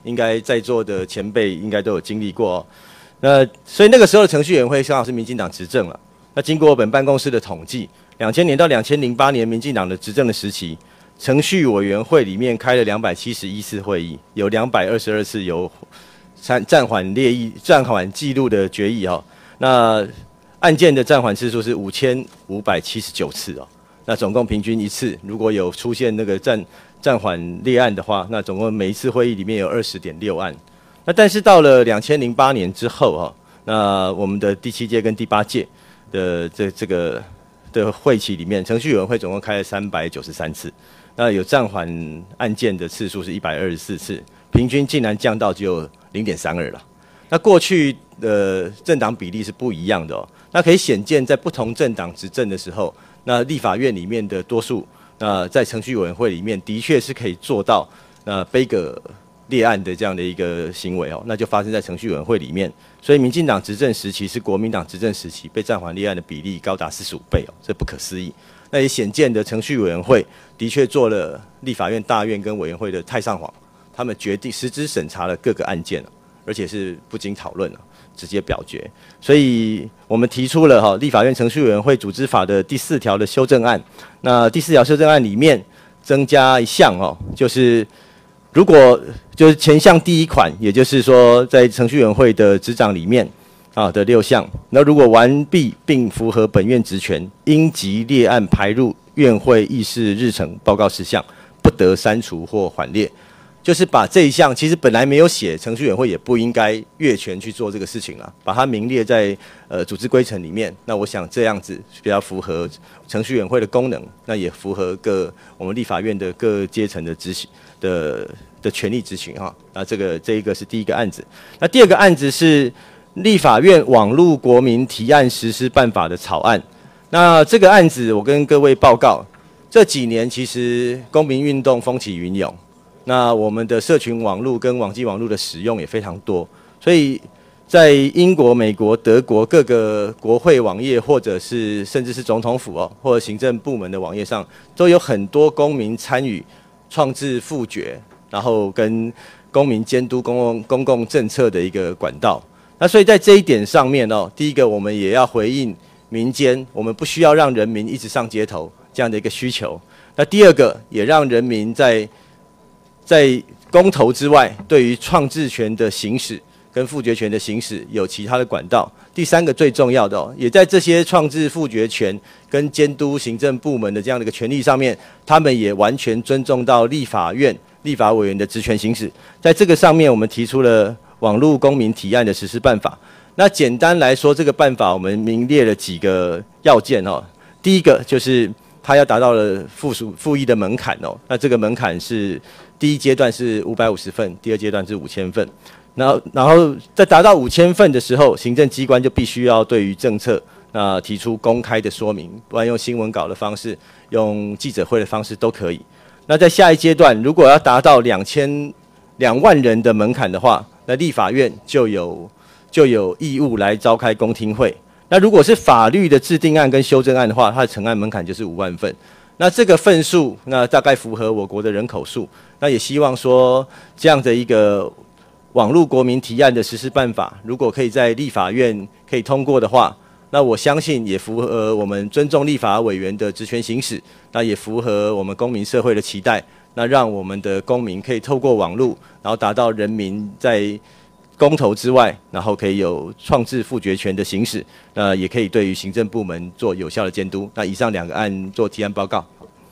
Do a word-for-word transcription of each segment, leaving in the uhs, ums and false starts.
应该在座的前辈应该都有经历过哦。那所以那个时候的程序委员会刚好是民进党执政了。那经过本办公室的统计，两千年到两千零八年民进党的执政的时期，程序委员会里面开了两百七十一次会议，有两百二十二次有暂暂缓列议、暂缓记录的决议哦。那案件的暂缓次数是五千五百七十九次哦。那总共平均一次，如果有出现那个暂暂缓列案的话，那总共每一次会议里面有二十点六案。那但是到了两千零八年之后哦，那我们的第七届跟第八届的这这个的会期里面，程序委员会总共开了三百九十三次，那有暂缓案件的次数是一百二十四次，平均竟然降到只有零点三二了。那过去的政党比例是不一样的哦，那可以显见在不同政党执政的时候，那立法院里面的多数，那在程序委员会里面的确是可以做到那杯葛列案的这样的一个行为哦，那就发生在程序委员会里面。所以民进党执政时期是国民党执政时期被暂缓立案的比例高达四十五倍哦，这不可思议。那也显见的程序委员会的确做了立法院大院跟委员会的太上皇，他们决定实质审查了各个案件，而且是不经讨论直接表决。所以我们提出了哈立法院程序委员会组织法的第四条的修正案。那第四条修正案里面增加一项哦，就是如果就是前项第一款，也就是说在程序委员会的执掌里面啊的六项，那如果完毕并符合本院职权，应即列案排入院会议事日程报告事项，不得删除或缓列。就是把这一项其实本来没有写，程序委员会也不应该越权去做这个事情了，把它名列在呃组织规程里面。那我想这样子比较符合程序委员会的功能，那也符合各我们立法院的各阶层的执行的的权利执行哈。那这个这一个是第一个案子。那第二个案子是立法院网络国民提案实施办法的草案。那这个案子我跟各位报告，这几年其实公民运动风起云涌。那我们的社群网络跟网际网络的使用也非常多，所以在英国、美国、德国各个国会网页，或者是甚至是总统府哦，或者行政部门的网页上，都有很多公民参与创制复决，然后跟公民监督公共公共政策的一个管道。那所以在这一点上面哦，第一个我们也要回应民间，我们不需要让人民一直上街头这样的一个需求。那第二个也让人民在在公投之外，对于创制权的行使跟复决权的行使有其他的管道。第三个最重要的哦，也在这些创制复决权跟监督行政部门的这样的一个权利上面，他们也完全尊重到立法院立法委员的职权行使。在这个上面，我们提出了网络公民提案的实施办法。那简单来说，这个办法我们明列了几个要件哦。第一个就是它要达到了附属附议的门槛哦，那这个门槛是第一阶段是五百五十份，第二阶段是五千份。然后，然后在达到五千份的时候，行政机关就必须要对于政策那提出公开的说明，不然用新闻稿的方式、用记者会的方式都可以。那在下一阶段，如果要达到两千两万人的门槛的话，那立法院就有就有义务来召开公听会。那如果是法律的制定案跟修正案的话，它的成案门槛就是五万份。那这个份数，那大概符合我国的人口数。那也希望说，这样的一个网络国民提案的实施办法，如果可以在立法院可以通过的话，那我相信也符合我们尊重立法委员的职权行使，那也符合我们公民社会的期待。那让我们的公民可以透过网络，然后达到人民在公投之外，然后可以有创制复决权的行使，那也可以对于行政部门做有效的监督。那以上两个案做提案报告。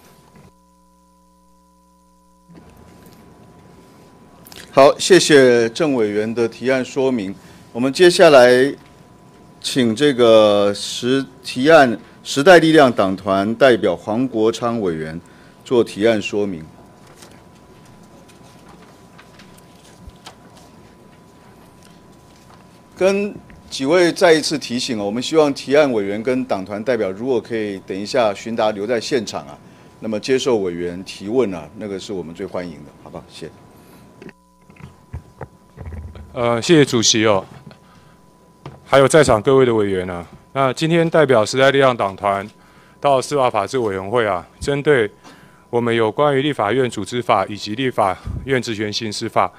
好，谢谢郑委员的提案说明。我们接下来请这个时提案时代力量党团代表黄国昌委员做提案说明。跟几位再一次提醒哦，我们希望提案委员跟党团代表，如果可以等一下询答留在现场啊，那么接受委员提问啊，那个是我们最欢迎的，好不好？谢谢。 呃，谢谢主席哦，还有在场各位的委员啊。那今天代表时代力量党团到司法法制委员会啊，针对我们有关于立法院组织法以及立法院职权行使法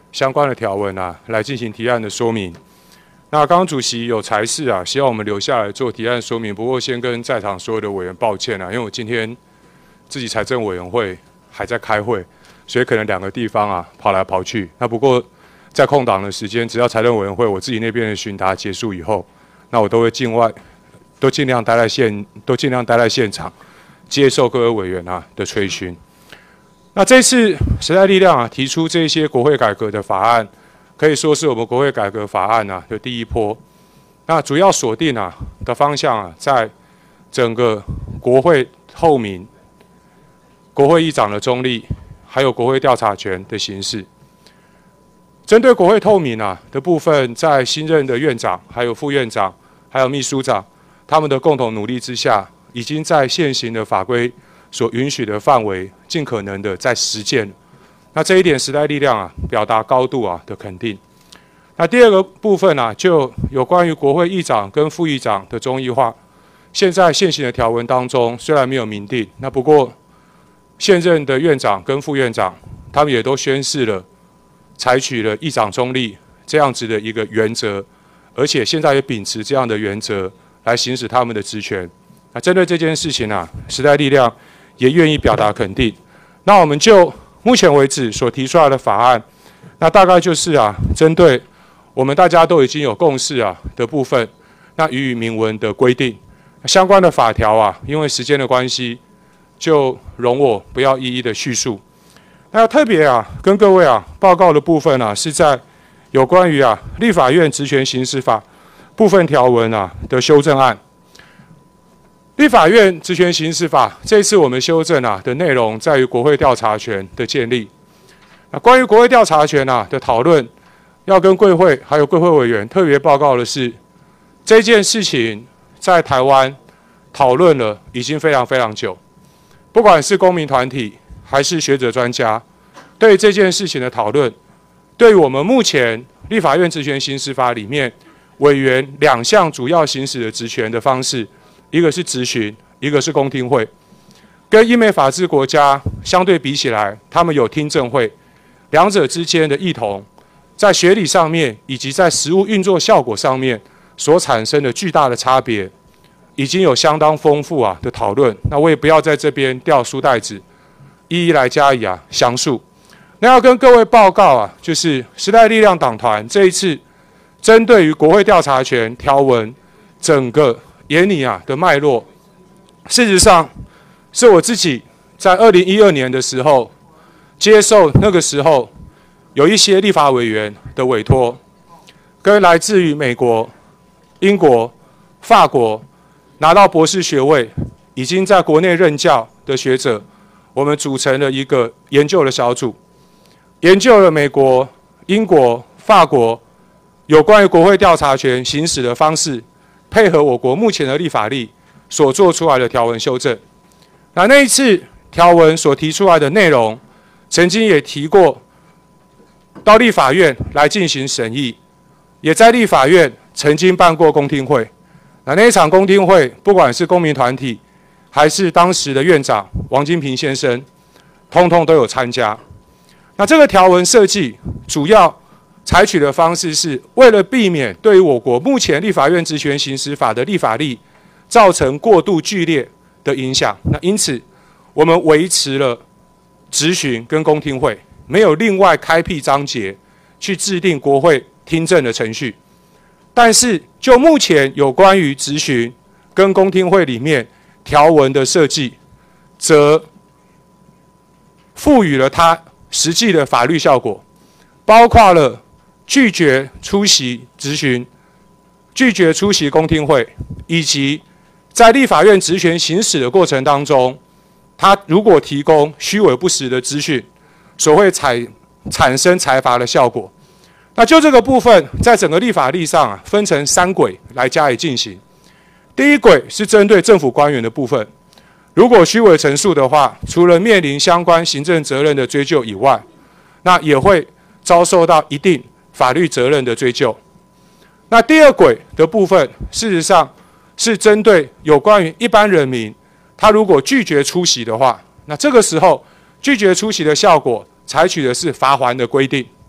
相关的条文啊，来进行提案的说明。那刚刚主席有裁示啊，希望我们留下来做提案说明。不过先跟在场所有的委员抱歉啊，因为我今天自己财政委员会还在开会，所以可能两个地方啊跑来跑去。那不过在空档的时间，只要财政委员会我自己那边的询答结束以后，那我都会境外都尽量待在现，都尽量待在现场，接受各位委员啊的催询。那这次时代力量啊提出这些国会改革的法案，可以说是我们国会改革法案啊的第一波。那主要锁定啊的方向啊，在整个国会透明、国会议长的中立，还有国会调查权的形式。针对国会透明啊的部分，在新任的院长、还有副院长、还有秘书长他们的共同努力之下，已经在现行的法规所允许的范围，尽可能的在实践。那这一点时代力量啊，表达高度啊的肯定。那第二个部分啊，就有关于国会议长跟副议长的中议化。现在现行的条文当中，虽然没有明定，那不过现任的院长跟副院长，他们也都宣示了，采取了议长中立这样子的一个原则，而且现在也秉持这样的原则来行使他们的职权。那针对这件事情啊，时代力量也愿意表达肯定。那我们就目前为止所提出来的法案，那大概就是啊，针对我们大家都已经有共识啊的部分，那予以明文的规定。相关的法条啊，因为时间的关系，就容我不要一一的叙述。那特别啊，跟各位啊报告的部分啊，是在有关于啊立法院职权行使法部分条文啊的修正案。立法院职权行使法这次我们修正啊的内容在于国会调查权的建立。那关于国会调查权啊的讨论，要跟贵会还有贵会委员特别报告的是，这件事情在台湾讨论了已经非常非常久，不管是公民团体还是学者专家，对这件事情的讨论，对于我们目前立法院职权行使法里面委员两项主要行使的职权的方式，一个是质询，一个是公听会。跟英美法治国家相对比起来，他们有听证会，两者之间的异同，在学理上面以及在实务运作效果上面所产生的巨大的差别，已经有相当丰富啊的讨论。那我也不要在这边掉书袋子，一一来加以啊详述。那要跟各位报告啊，就是时代力量党团这一次针对于国会调查权条文整个研拟啊的脉络，事实上是我自己在二零一二年的时候接受那个时候有一些立法委员的委托，跟来自于美国、英国、法国拿到博士学位，已经在国内任教的学者，我们组成了一个研究的小组，研究了美国、英国、法国有关于国会调查权行使的方式，配合我国目前的立法例所做出来的条文修正。那那一次条文所提出来的内容，曾经也提过到立法院来进行审议，也在立法院曾经办过公听会。那那一场公听会，不管是公民团体，还是当时的院长王金平先生，通通都有参加。那这个条文设计主要采取的方式是为了避免对于我国目前立法院职权行使法的立法力造成过度剧烈的影响。那因此，我们维持了质询跟公听会，没有另外开辟章节去制定国会听证的程序。但是就目前有关于质询跟公听会里面条文的设计，则赋予了它实际的法律效果，包括了拒绝出席质询、拒绝出席公听会，以及在立法院职权行使的过程当中，他如果提供虚伪不实的资讯，所会产产生裁罚的效果。那就这个部分，在整个立法例上啊，分成三轨来加以进行。第一轨是针对政府官员的部分，如果虚伪陈述的话，除了面临相关行政责任的追究以外，那也会遭受到一定法律责任的追究。那第二轨的部分，事实上是针对有关于一般人民，他如果拒绝出席的话，那这个时候拒绝出席的效果，采取的是罚锾的规定。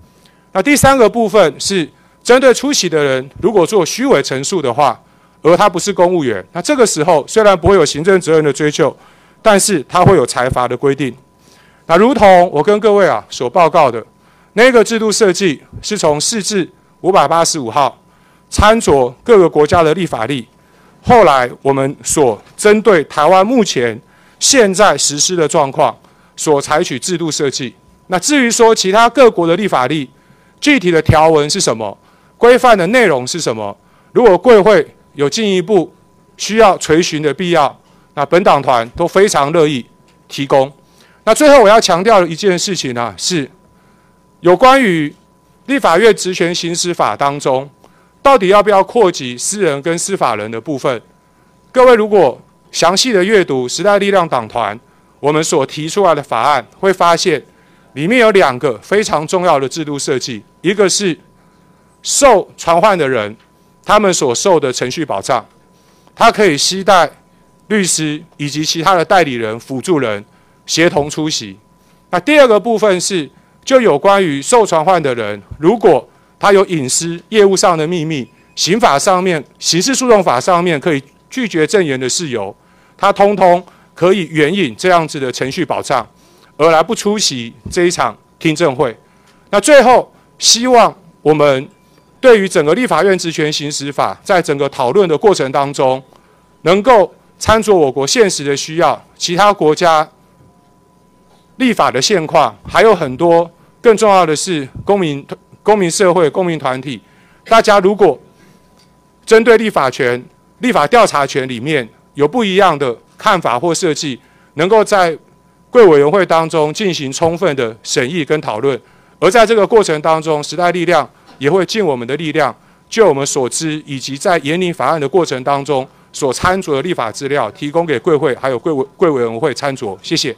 那第三个部分是针对出席的人，如果做虚伪陈述的话，而他不是公务员，那这个时候虽然不会有行政责任的追究，但是他会有裁罚的规定。那如同我跟各位啊所报告的，那个制度设计是从释字五百八十五号参酌各个国家的立法例，后来我们所针对台湾目前现在实施的状况所采取制度设计。那至于说其他各国的立法例具体的条文是什么，规范的内容是什么，如果贵会有进一步需要垂询的必要，那本党团都非常乐意提供。那最后我要强调的一件事情呢、啊，是有关于立法院职权行使法当中，到底要不要扩及私人跟司法人的部分？各位如果详细的阅读时代力量党团我们所提出来的法案，会发现里面有两个非常重要的制度设计，一个是受传唤的人他们所受的程序保障，他可以携带律师以及其他的代理人、辅助人协同出席。那第二个部分是，就有关于受传唤的人，如果他有隐私、业务上的秘密，刑法上面、刑事诉讼法上面可以拒绝证言的事由，他通通可以援引这样子的程序保障，而来不出席这一场听证会。那最后，希望我们对于整个立法院职权行使法，在整个讨论的过程当中，能够参照我国现实的需要，其他国家立法的现况，还有很多更重要的是公民、公民社会、公民团体，大家如果针对立法权、立法调查权里面有不一样的看法或设计，能够在贵委员会当中进行充分的审议跟讨论。而在这个过程当中，时代力量也会尽我们的力量，就我们所知以及在研拟法案的过程当中所参酌的立法资料，提供给贵会还有贵委贵委员会参酌。谢谢。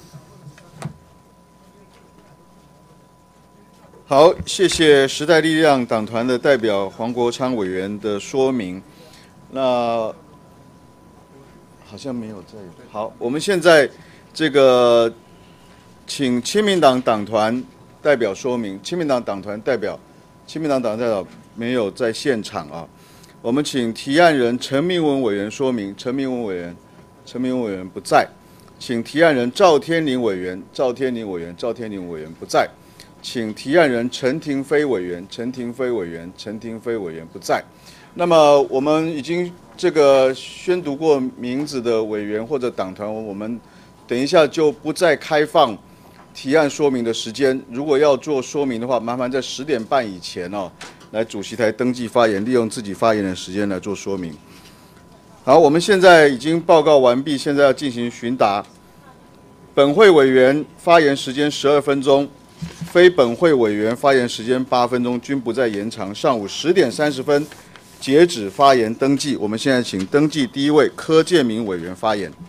好，谢谢时代力量党团的代表黄国昌委员的说明。那好像没有在。好，我们现在这个请亲民党党团代表说明。亲民党党团代表，亲民党党代表没有在现场啊。我们请提案人陈明文委员说明。陈明文委员，陈明文委员不在。请提案人赵天麟委员，赵天麟委员，赵天麟委员不在。请提案人陈廷飞委员，陈廷飞委员，陈廷飞委员不在。那么我们已经这个宣读过名字的委员或者党团，我们等一下就不再开放提案说明的时间。如果要做说明的话，麻烦在十点半以前哦，来主席台登记发言，利用自己发言的时间来做说明。好，我们现在已经报告完毕，现在要进行询答。本会委员发言时间十二分钟。非本会委员发言时间八分钟，均不再延长。上午十点三十分截止发言登记。我们现在请登记第一位柯建铭委员发言。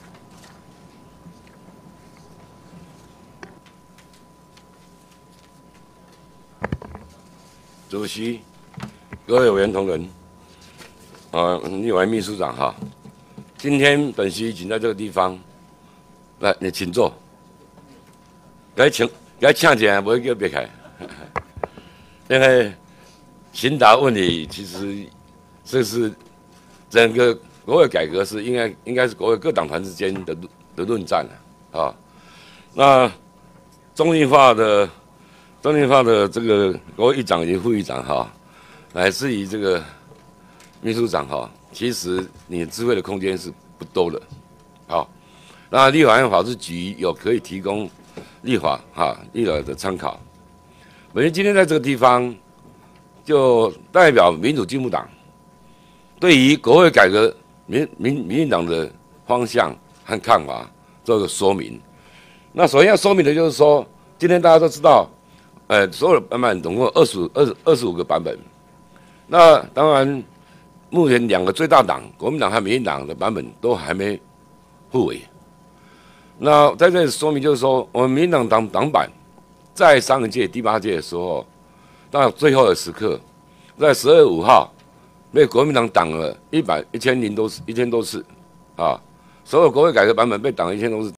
主席、各位委员同仁，啊，立委秘书长哈，今天本席请在这个地方，来，你请坐。该请。该请起来，不会叫别开。因为询答问题，其实这是整个国会改革是应该应该是国会各党团之间的的论战啊。那中立化的中立化的这个国会议长以及副议长哈，乃至于这个秘书长哈，其实你智慧的空间是不多的。好，那立法院法制局有可以提供。立法哈，立法的参考。我们今天在这个地方，就代表民主进步党对于国会改革民民民进党的方向和看法做一个说明。那首先要说明的就是说，今天大家都知道，呃，所有的版本总共二十二十二十五个版本。那当然，目前两个最大党国民党和民进党的版本都还没互为。那在这里说明就是说，我们民进党党党版在上一届第八届的时候，到最后的时刻，在十二月五号被国民党挡了一百一千零多次一千多次，啊，所有国会改革版本被挡了一千多次，